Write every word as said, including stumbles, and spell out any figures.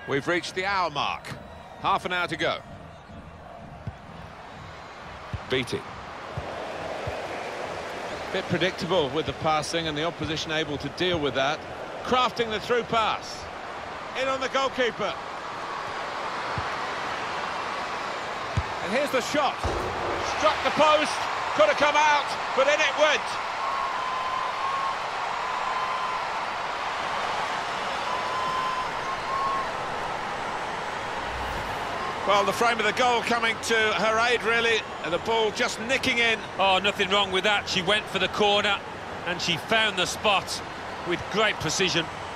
We've reached the hour mark. Half an hour to go. Beatty. Bit predictable with the passing and the opposition able to deal with that. Crafting the through pass. In on the goalkeeper. And here's the shot. Struck the post. Could have come out, but in it went. Well, the frame of the goal coming to her aid, really, and the ball just nicking in. Oh, nothing wrong with that. She went for the corner, and she found the spot with great precision.